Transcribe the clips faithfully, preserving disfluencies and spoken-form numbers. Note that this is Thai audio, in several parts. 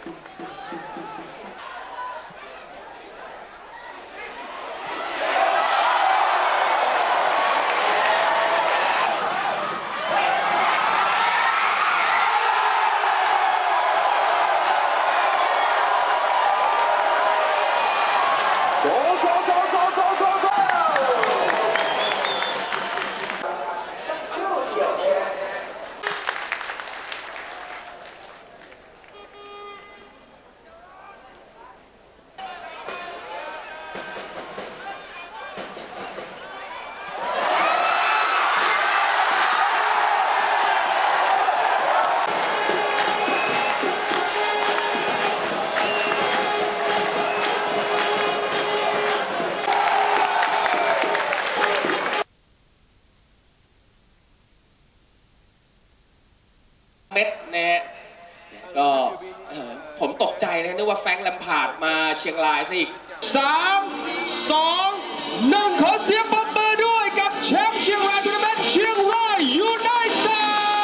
เม็ดนะฮะก็ผมตกใจนะนึกว่าแฟรงค์ แลมพาร์ดมาเชียงรายซะอีกสามสองหนึ่งขอเสียงปรบมือด้วยกับแชมป์เชียงรายทัวร์นาเมนต์เชียงรายยูไนเต็ด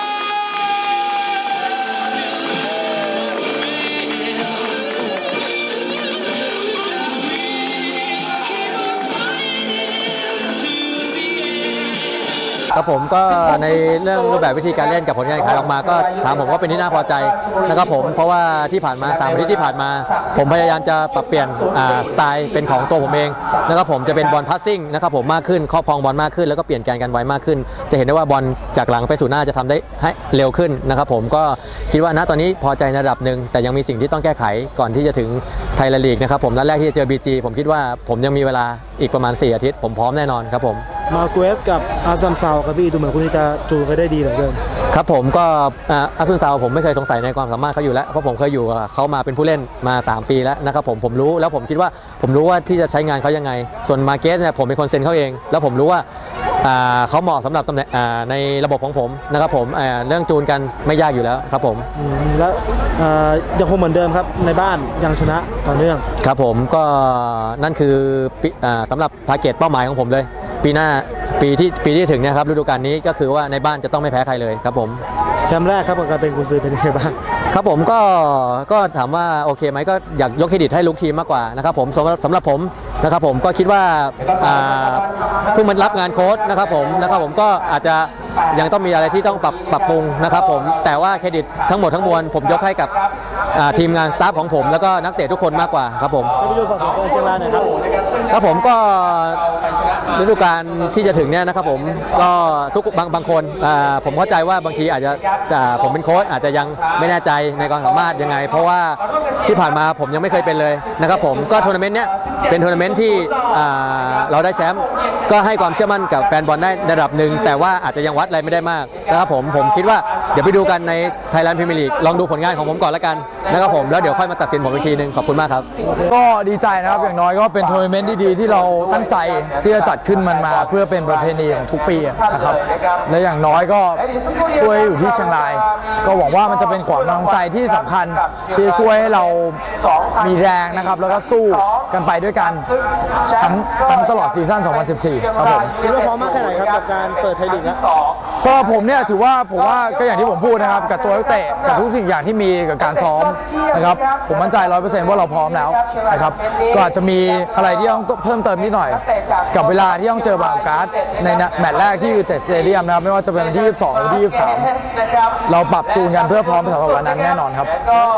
ครับผมก็ในเรื่องรูปแบบวิธีการเล่นกับผลงานขายออกมาก็ถามผมว่าเป็นที่น่าพอใจนะครับผมเพราะว่าที่ผ่านมาสามอาทิตย์ที่ผ่านมาผมพยายามจะปรับเปลี่ยนสไตล์เป็นของตัวผมเองนะครับผมจะเป็นบอลพัสซิ่งนะครับผมมากขึ้นครอบครองบอลมากขึ้นแล้วก็เปลี่ยนแกนกันไวมากขึ้นจะเห็นได้ว่าบอลจากหลังไปสู่หน้าจะทำได้ให้เร็วขึ้นนะครับผมก็คิดว่าณตอนนี้พอใจในระดับหนึ่งแต่ยังมีสิ่งที่ต้องแก้ไขก่อนที่จะถึงไทยลีกนะครับผมนัดแรกที่จะเจอ บี จี ผมคิดว่าผมยังมีเวลาอีกประมาณสี่อาทิตย์ผมพร้อมแน่นอนครับผมมาเกสกับอาซัมซาวครับพี่ดูเหมือนคุณจะจูนกันได้ดีเหลือเกินครับผมก็อาซุนซาวผมไม่เคยสงสัยในความสามารถเขาอยู่แล้วเพราะผมเคยอยู่เขามาเป็นผู้เล่นมาสามปีแล้วนะครับผมผมรู้แล้วผมคิดว่าผมรู้ว่าที่จะใช้งานเขายังไงส่วนมาเกสเนี่ยผมเป็นคนเซ็นเขาเองแล้วผมรู้ว่าเขาเหมาะสำหรับตำแหน่งในระบบของผมนะครับผมเรื่องจูนกันไม่ยากอยู่แล้วครับผมแล้วยังคงเหมือนเดิมครับในบ้านยังชนะต่อเนื่องครับผมก็นั่นคือสำหรับทาร์เก็ตเป้าหมายของผมเลยปีหน้าปีที่ปีที่ถึงเนี่ยครับฤดูกาลนี้ก็คือว่าในบ้านจะต้องไม่แพ้ใครเลยครับผมแชมป์แรกครับการเป็นกุญซือเป็นยังไงบ้างครับผมก็ก็ถามว่าโอเคไหมก็อยากยกเครดิตให้ลูกทีมมากกว่านะครับผมสำหรับสำหรับผมนะครับผมก็คิดว่าเพิ่งมารับงานโค้ชนะครับผมนะครับผมก็อาจจะยังต้องมีอะไรที่ต้องปรับปรับปรุงนะครับผมแต่ว่าเครดิตทั้งหมดทั้งมวลผมยกให้กับทีมงานสตาฟของผมแล้วก็นักเตะทุกคนมากกว่าครับผมเชียงรายนะครับครับผมก็ฤดูกาลที่จะถึงเนี่ยนะครับผมก็ทุกบางบางคนผมเข้าใจว่าบางทีอาจจะผมเป็นโค้ชอาจจะยังไม่แน่ใจในความสามารถยังไงเพราะว่าที่ผ่านมาผมยังไม่เคยเป็นเลยนะครับผมก็ทัวร์นาเมนต์เนี้ยเป็นทัวร์นาเมนต์ที่เราได้แชมป์ก็ให้ความเชื่อมั่นกับแฟนบอลได้ระดับหนึ่งแต่ว่าอาจจะยังวัดอะไรไม่ได้มากนะครับผมผมคิดว่าเดี๋ยวไปดูกันในไทยแลนด์พรีเมียร์ลีกลองดูผลงานของผมก่อนแล้วกันนะครับผมแล้วเดี๋ยวค่อยมาตัดสินผมอีกทีนึงขอบคุณมากครับก็ดีใจนะครับอย่างน้อยก็เป็นทัวร์นาเมนต์ที่ดีที่เราตั้งใจที่จะจัดขึ้นมันมาเพื่อเป็นประเพณีของทุกปีนะครับและอย่างน้อยก็ช่วยอยู่ที่เชียงรายก็หวังว่ามันจะเป็นขวัญกำลังใจที่สำคัญที่ช่วยให้เรามีแรงนะครับแล้วก็สู้กันไปด้วยกันทั้งทั้งตลอดซีซั่นสองพันสิบสี่ครับผมคิดว่าพร้อมมากแค่ไหนครับกับการเปิดไทยลีกแล้วสำหรับผมเนี่ยถือว่าผมว่าก็อย่างที่ผมพูดนะครับกับตัวนักเตะกับทุกสิ่งอย่างที่มีกับการซ้อมนะครับผมมั่นใจร้อยเปอร์เซ็นต์ว่าเราพร้อมแล้วนะครับก็อาจจะมีอะไรที่ต้องเพิ่มเติมนิดหน่อยกับเวลาที่ต้องเจอบางการ์ดในแมตช์แรกที่ยูไนเต็ดสเตเดียมนะครับไม่ว่าจะเป็นวันที่ยี่สิบสองหรือที่ยี่สิบสามเราปรับจูนกันเพื่อพร้อมสำหรับวันนั้นแน่นอนครับ